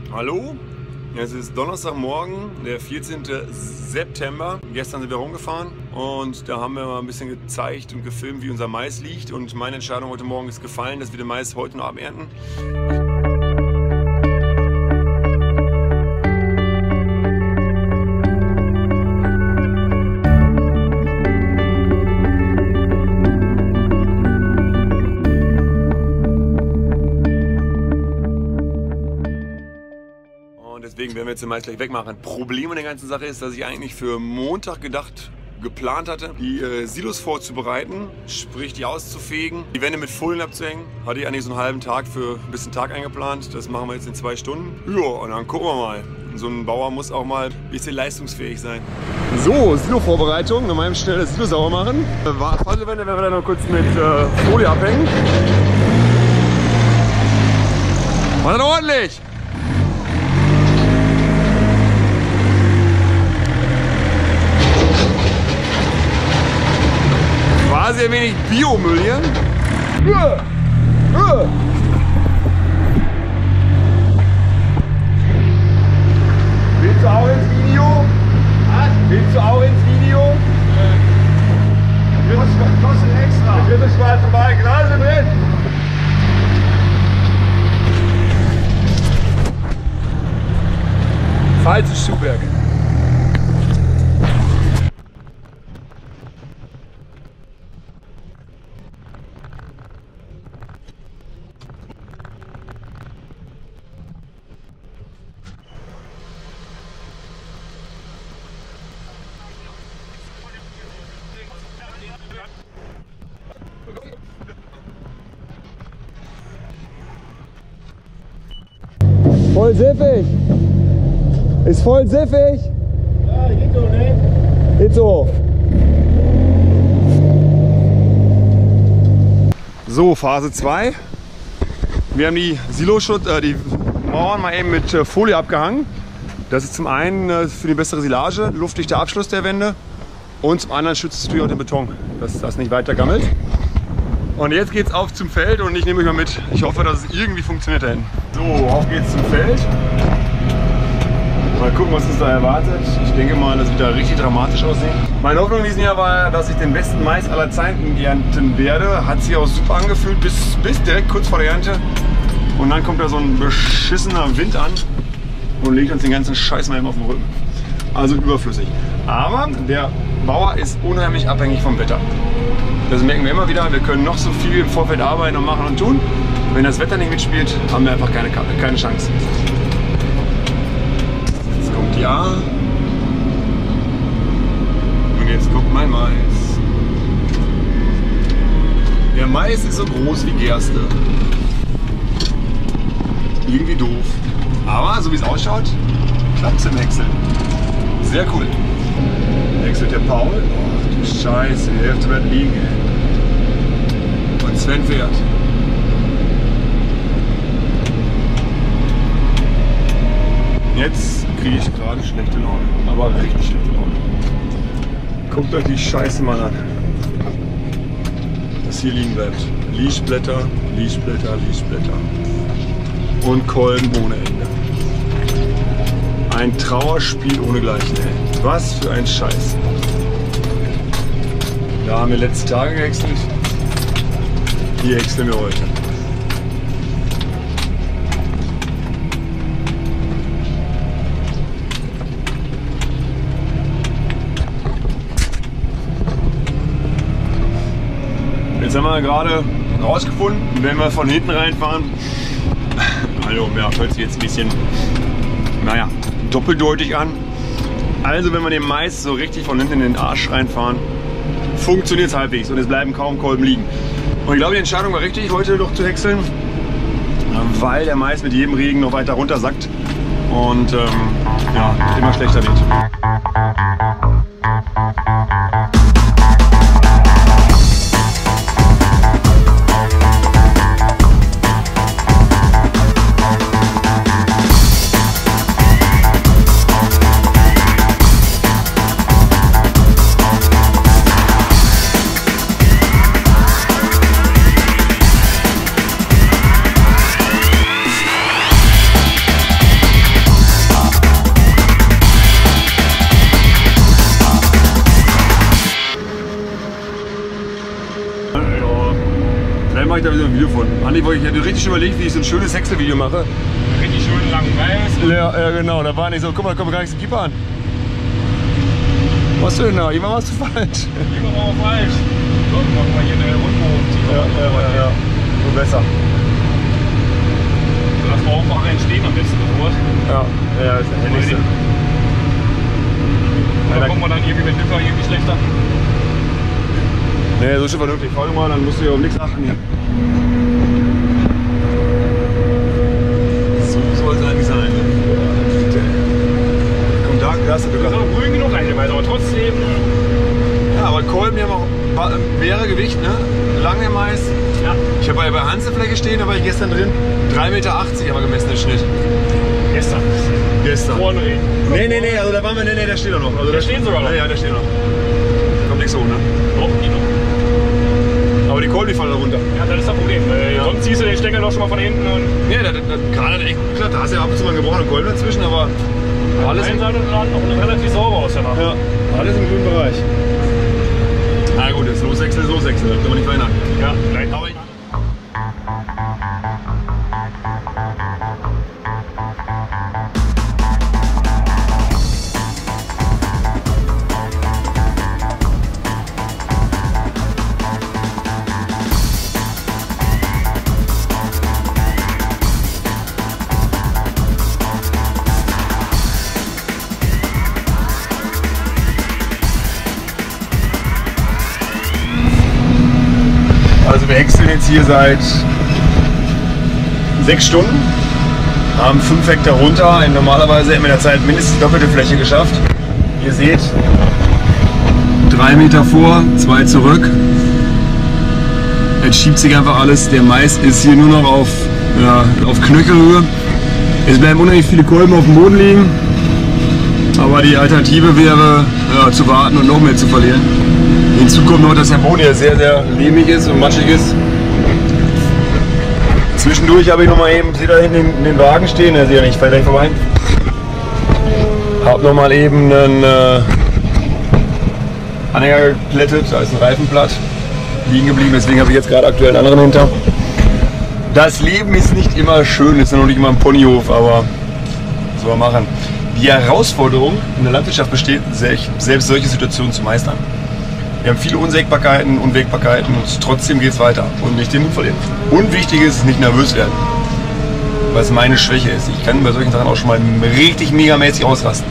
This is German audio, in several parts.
Hallo, es ist Donnerstagmorgen, der 14. September. Gestern sind wir rumgefahren und da haben wir mal ein bisschen gezeigt und gefilmt, wie unser Mais liegt. Und meine Entscheidung heute Morgen ist gefallen, dass wir den Mais heute noch abernten. Deswegen werden wir jetzt den Mais gleich wegmachen. Problem an der ganzen Sache ist, dass ich eigentlich für Montag geplant hatte, die Silos vorzubereiten, sprich die auszufegen, die Wände mit Fullen abzuhängen. Hatte ich eigentlich so einen halben Tag für ein bisschen Tag eingeplant. Das machen wir jetzt in 2 Stunden. Ja, und dann gucken wir mal. So ein Bauer muss auch mal ein bisschen leistungsfähig sein. So, Silo-Vorbereitung. Nochmal schnell das Silo sauber machen. Fasselwände werden wir dann noch kurz mit Folie abhängen. War das ordentlich? War sehr wenig Biomüll hier. Willst du auch ins Video? Was? Willst du auch ins Video? Das kostet extra. Das wird das schwarze Balken. Also drin. Falsches Schuhwerk. Voll siffig! Ist voll siffig! Ja, geht so, ne? Geht so! So, Phase 2. Wir haben die die Mauern mal eben mit Folie abgehangen. Das ist zum einen für die bessere Silage, luftdichter Abschluss der Wände. Und zum anderen schützt es natürlich auch den Beton, dass das nicht weiter gammelt. Und jetzt geht's auf zum Feld und ich nehme euch mal mit. Ich hoffe, dass es irgendwie funktioniert da hinten. So, auf geht's zum Feld. Mal gucken, was uns da erwartet. Ich denke mal, das wird da richtig dramatisch aussehen. Meine Hoffnung in diesem Jahr war, dass ich den besten Mais aller Zeiten ernten werde. Hat sich auch super angefühlt, bis direkt kurz vor der Ernte. Und dann kommt da so ein beschissener Wind an und legt uns den ganzen Scheiß mal eben auf den Rücken. Also überflüssig. Aber der Bauer ist unheimlich abhängig vom Wetter. Das merken wir immer wieder. Wir können noch so viel im Vorfeld arbeiten und machen und tun. Wenn das Wetter nicht mitspielt, haben wir einfach keine Chance. Jetzt kommt die A. Und jetzt kommt mein Mais. Der Mais ist so groß wie Gerste. Irgendwie doof. Aber so wie es ausschaut, klappt es im Häckseln. Sehr cool. Häckselt der Paul. Oh du Scheiße, die Hälfte wird liegen. Und Sven fährt. Jetzt kriege ich gerade schlechte Laune. Aber richtig schlechte Laune. Guckt euch die Scheiße mal an. Was hier liegen bleibt. Lischblätter, Lischblätter, Lischblätter. Und Kolben ohne Ende. Ein Trauerspiel ohnegleichen, ey. Was für ein Scheiß. Da haben wir letzte Tage gehäckselt. Hier häckseln wir heute. Jetzt haben wir gerade rausgefunden, wenn wir von hinten reinfahren. Also, ja, hört sich jetzt ein bisschen, naja, doppeldeutig an. Also wenn wir den Mais so richtig von hinten in den Arsch reinfahren, funktioniert es halbwegs und es bleiben kaum Kolben liegen. Und ich glaube, die Entscheidung war richtig, heute noch zu häckseln, weil der Mais mit jedem Regen noch weiter runter sackt und ja, immer schlechter wird. mache ich da wieder ein Video von. Andi, ich hätte richtig überlegt, wie ich so ein schönes Häcksel-Video mache. Richtig schön langen Mais. Ja, genau, da war nicht so, guck mal, komm gar nicht zum Keeper an. Was hast du denn da? Immer warst du falsch. Immer mal falsch. So, machen wir hier eine Rundbogen. Ja. So besser. Lass mal auch mal entstehen am besten sofort. Ja, ist der Händigste. Da kommen wir dann irgendwie mit Dücker irgendwie schlechter. Nee, so schon vernünftig. Fahr mal, dann musst du ja um nichts achten hier. So soll es eigentlich sein. Komm, da hast du Dücker. Das ist auch grün genug eigentlich, aber trotzdem. Ja, aber Kolben, die haben auch schwere Gewicht, ne? Lange Mais. Ja. Ich habe bei Hansefläche stehen, da war ich gestern drin. 3,80 Meter aber gemessen im Schnitt. Gestern. Vorne reden. Nee, also da waren wir, nee, der steht doch noch. Also Der steht sogar noch? Ja, der steht noch. Kommt nichts hoch, ne? Doch, die noch. Aber die Kolben, die fallen da runter. Ja, das ist das Problem. Sonst ziehst du den Stängel doch schon mal von hinten und. Ja, das gerade hat echt gut geklappt. Da hast du ja ab und zu mal einen gebrochenen Kolben dazwischen, aber alles. Auf der einen Seite noch relativ sauber aus danach. Ja, alles im grünen Bereich. Na gut, jetzt Loswechsel, das kann man nicht verhindern. Ja, gleich. Aber also wir häckseln jetzt hier seit 6 Stunden, haben 5 Hektar runter. Normalerweise hätten wir in der Zeit mindestens doppelte Fläche geschafft. Ihr seht, 3 Meter vor, 2 zurück. Jetzt schiebt sich einfach alles. Der Mais ist hier nur noch auf Knöchelhöhe. Es bleiben unheimlich viele Kolben auf dem Boden liegen. Aber die Alternative wäre zu warten und noch mehr zu verlieren. Hinzu kommt noch, dass der Boden hier sehr, sehr lehmig ist und matschig ist. Zwischendurch habe ich noch mal eben, seht ihr da hinten den Wagen stehen, der sieht ja nicht, fällt gleich vorbei. Habe noch mal eben einen Anhänger geplättet, da ist ein Reifenblatt liegen geblieben, deswegen habe ich jetzt gerade aktuell einen anderen hinter. Das Leben ist nicht immer schön, ist ja noch nicht immer ein Ponyhof, aber was soll man machen. Die Herausforderung in der Landwirtschaft besteht, selbst solche Situationen zu meistern. Wir haben viele Unwägbarkeiten und trotzdem geht es weiter und nicht den Mut verlieren. Und wichtig ist, nicht nervös werden, was meine Schwäche ist. Ich kann bei solchen Sachen auch schon mal richtig megamäßig ausrasten.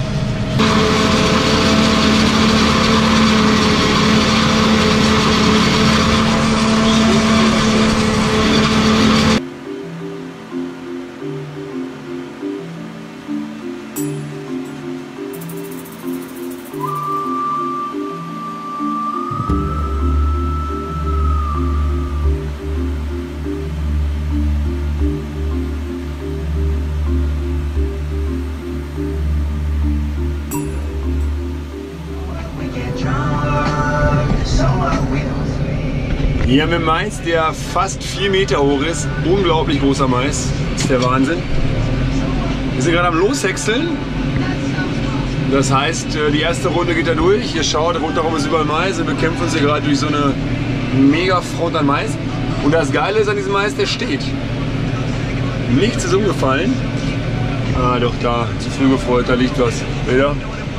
Hier haben wir Mais, der fast 4 Meter hoch ist. Unglaublich großer Mais. Das ist der Wahnsinn. Wir sind gerade am Loshäckseln. Das heißt, die erste Runde geht da durch. Ihr schaut, rundherum ist überall Mais. Wir kämpfen uns hier gerade durch so eine mega Front an Mais. Und das Geile ist an diesem Mais, der steht. Nichts ist umgefallen. Ah, doch, da, zu früh gefreut, da liegt was. Wieder?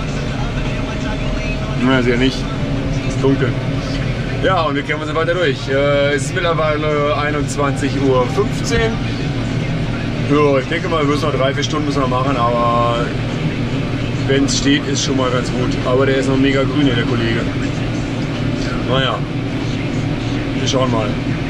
Na, ist ja nicht. Es ist dunkel. Ja, und wir kämpfen uns weiter durch. Es ist mittlerweile 21:15 Uhr. Ja, ich denke mal, wir müssen noch 3-4 Stunden müssen wir machen, aber wenn es steht, ist schon mal ganz gut. Aber der ist noch mega grün, der Kollege. Naja, wir schauen mal.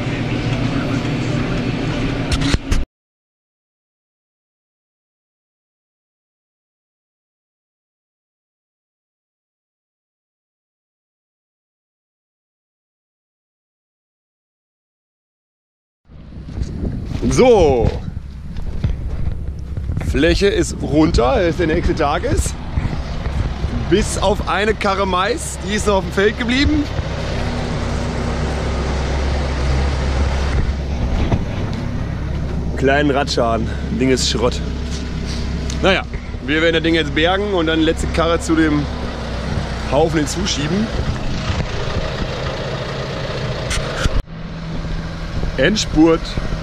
So, Fläche ist runter, das ist der nächste Tag ist. Bis auf eine Karre Mais, die ist noch auf dem Feld geblieben. Kleinen Radschaden, Ding ist Schrott. Naja, wir werden das Ding jetzt bergen und dann letzte Karre zu dem Haufen hinzuschieben. Endspurt.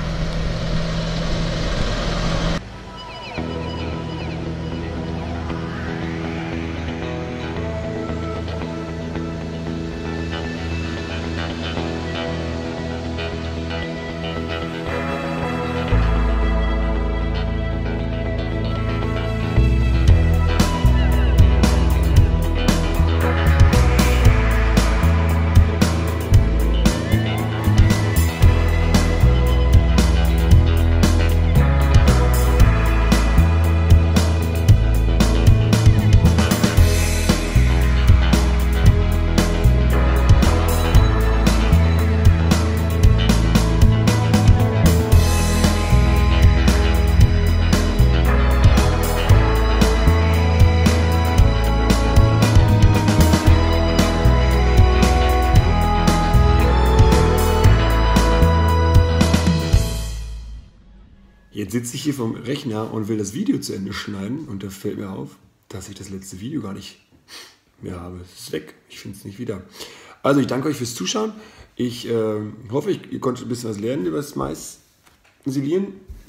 Jetzt sitze ich hier vom Rechner und will das Video zu Ende schneiden und da fällt mir auf, dass ich das letzte Video gar nicht mehr habe. Es ist weg, ich finde es nicht wieder. Also ich danke euch fürs Zuschauen. Ich hoffe, ihr konntet ein bisschen was lernen über das Mais-Silieren.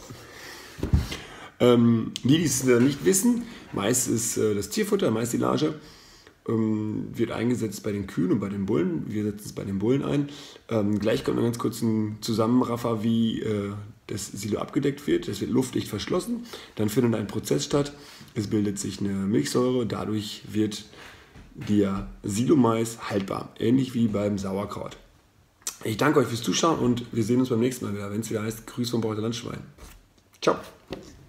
Die es nicht wissen, Mais ist das Tierfutter, Mais-Silage. Wird eingesetzt bei den Kühen und bei den Bullen. Wir setzen es bei den Bullen ein. Gleich kommt noch ganz kurz ein Zusammenraffer, wie das Silo abgedeckt wird. Das wird luftdicht verschlossen. Dann findet ein Prozess statt. Es bildet sich eine Milchsäure. Dadurch wird der Silomais haltbar. Ähnlich wie beim Sauerkraut. Ich danke euch fürs Zuschauen und wir sehen uns beim nächsten Mal wieder, wenn es wieder heißt Grüß vom Bauer Landschwein. Ciao.